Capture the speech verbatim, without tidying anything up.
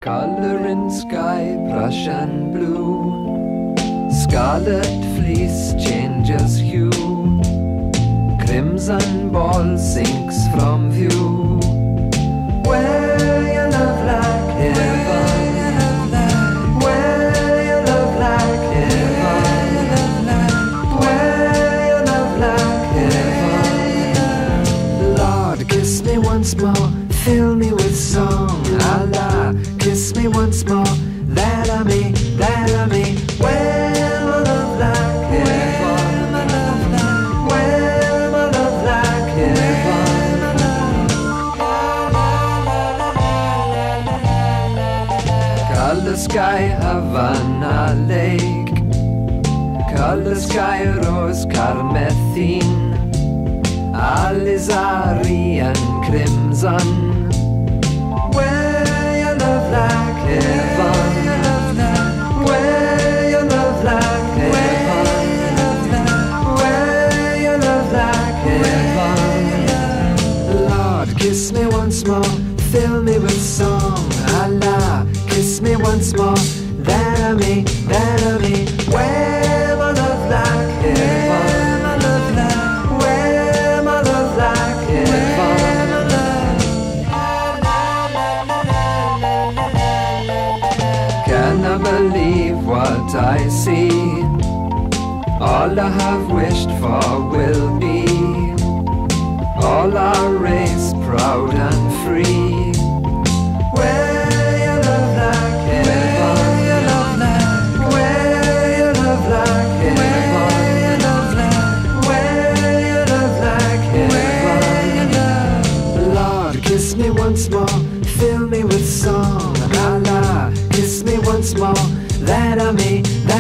Color in sky, Prussian blue. Scarlet fleece changes hue. Crimson ball sinks from view. Where you love like heaven. Where you love like heaven. Where you love like heaven. Lord, kiss me once more, fill me with song. Allah, kiss me once more, that I may, that I may. Where my love like heaven. Where my love like heaven. Color sky, Havana Lake. Color sky, rose carmethine. Alizari and crimson. Where you love like heaven. Where you love like heaven. Where you love like heaven. Lord, kiss me once more, fill me with song. Allah, kiss me once more, that I may, that I may. Where my love like heaven. Can I believe what I see? All I have wished for will be. All our race proud and free. Where you love like heaven. Where you love like heaven. Where you love like heaven. Lord, kiss me once more, fill me with song. Allah, kiss me once more, that I may.